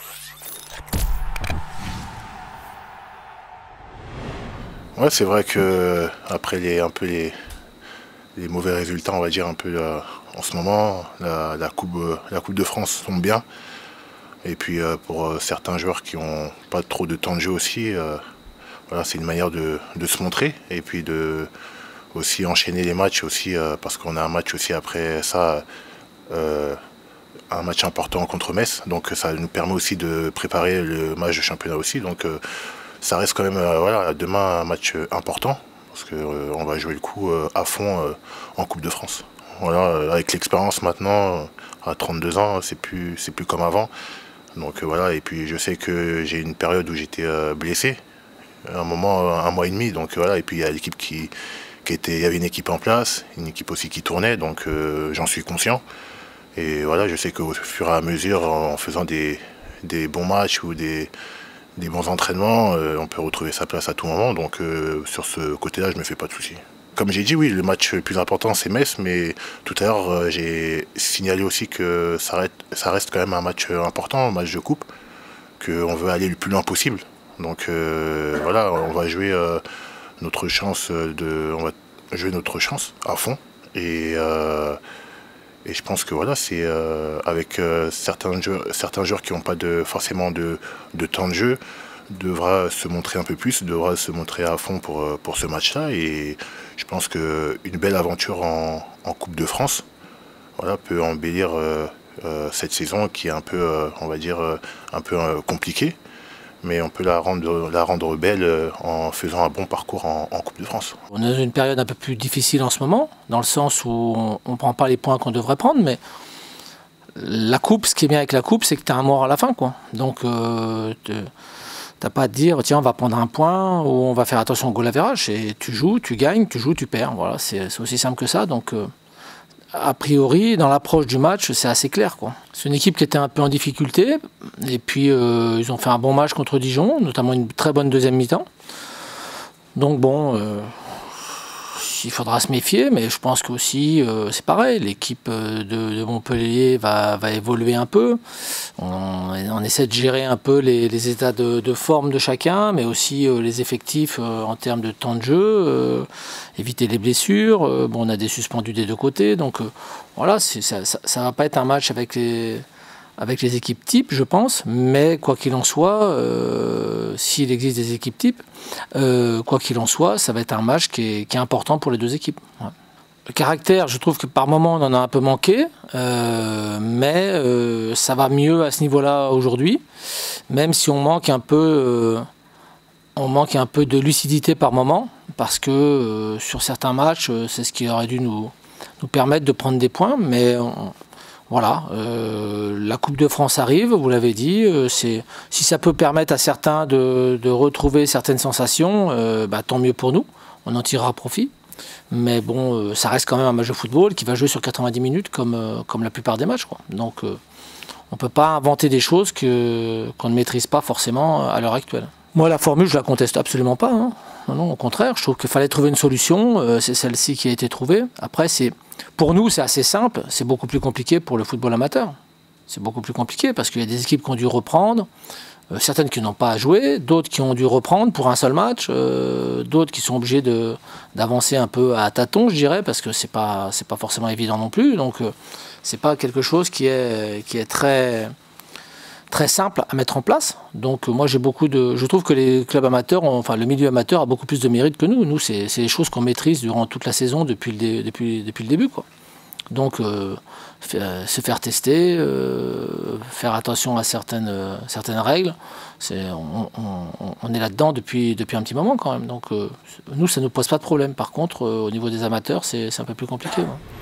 Ouais, c'est vrai que après les mauvais résultats, on va dire un peu en ce moment, la coupe de France tombe bien. Et puis pour certains joueurs qui n'ont pas trop de temps de jeu aussi, voilà, c'est une manière de se montrer et puis de aussi enchaîner les matchs aussi parce qu'on a un match aussi après ça, euh, un match important contre Metz. Donc ça nous permet aussi de préparer le match de championnat aussi. Donc ça reste quand même voilà, demain un match important parce qu'on va jouer le coup à fond en Coupe de France. Voilà, avec l'expérience maintenant, à 32 ans, c'est plus comme avant. Donc voilà, et puis je sais que j'ai une période où j'étais blessé, un moment, un mois et demi. Donc voilà, et puis il y a l'équipe il y avait une équipe en place, une équipe aussi qui tournait, donc j'en suis conscient. Et voilà, je sais qu'au fur et à mesure, en faisant des bons matchs ou des bons entraînements, on peut retrouver sa place à tout moment. Donc sur ce côté-là, je me fais pas de soucis. Comme j'ai dit, oui, le match le plus important, c'est Metz, mais tout à l'heure, j'ai signalé aussi que ça reste quand même un match important, un match de coupe, qu'on veut aller le plus loin possible. Donc voilà, on va jouer notre chance on va jouer notre chance à fond. Et je pense que voilà, c'est avec certains joueurs qui n'ont pas forcément de temps de jeu, devra se montrer un peu plus, devra se montrer à fond pour ce match-là. Et je pense qu'une belle aventure en Coupe de France, voilà, peut embellir cette saison qui est un peu, on va dire, un peu compliquée. Mais on peut la rendre belle en faisant un bon parcours en Coupe de France. On est dans une période un peu plus difficile en ce moment, dans le sens où on ne prend pas les points qu'on devrait prendre, mais la coupe, ce qui est bien avec la coupe, c'est que tu as un mort à la fin, quoi. Donc t'as pas à te dire tiens on va prendre un point ou on va faire attention au goal average. Et tu joues, tu gagnes, tu joues, tu perds. Voilà, c'est aussi simple que ça. Donc a priori, dans l'approche du match, c'est assez clair, quoi. C'est une équipe qui était un peu en difficulté, et puis ils ont fait un bon match contre Dijon, notamment une très bonne deuxième mi-temps. Donc bon, il faudra se méfier, mais je pense qu'aussi, c'est pareil, l'équipe de Montpellier va évoluer un peu. On essaie de gérer un peu les états de forme de chacun, mais aussi les effectifs en termes de temps de jeu, éviter les blessures. Bon, on a des suspendus des deux côtés, donc voilà, ça ne va pas être un match avec les équipes types, je pense, mais quoi qu'il en soit, s'il existe des équipes types, quoi qu'il en soit, ça va être un match qui est important pour les deux équipes. Ouais. Le caractère, je trouve que par moments on en a un peu manqué, mais ça va mieux à ce niveau-là aujourd'hui, même si on manque un peu de lucidité par moment, parce que sur certains matchs, c'est ce qui aurait dû nous permettre de prendre des points, mais voilà, la Coupe de France arrive, vous l'avez dit, si ça peut permettre à certains de retrouver certaines sensations, tant mieux pour nous, on en tirera profit. Mais bon, ça reste quand même un match de football qui va jouer sur 90 minutes comme la plupart des matchs, quoi. Donc on ne peut pas inventer des choses qu'on ne maîtrise pas forcément à l'heure actuelle. Moi, la formule, je la conteste absolument pas, hein. Non, au contraire, je trouve qu'il fallait trouver une solution, c'est celle-ci qui a été trouvée. Après, pour nous, c'est assez simple, c'est beaucoup plus compliqué pour le football amateur. C'est beaucoup plus compliqué parce qu'il y a des équipes qui ont dû reprendre, certaines qui n'ont pas à jouer, d'autres qui ont dû reprendre pour un seul match, d'autres qui sont obligés d'avancer un peu à tâtons, je dirais, parce que c'est pas forcément évident non plus. Donc, c'est pas quelque chose qui est très simple à mettre en place. Donc moi je trouve que les clubs amateurs, le milieu amateur a beaucoup plus de mérite que nous. Nous c'est des choses qu'on maîtrise durant toute la saison depuis le début, quoi. Donc se faire tester, faire attention à certaines règles, on est là-dedans depuis un petit moment quand même. Donc nous ça ne nous pose pas de problème. Par contre au niveau des amateurs c'est un peu plus compliqué, ouais.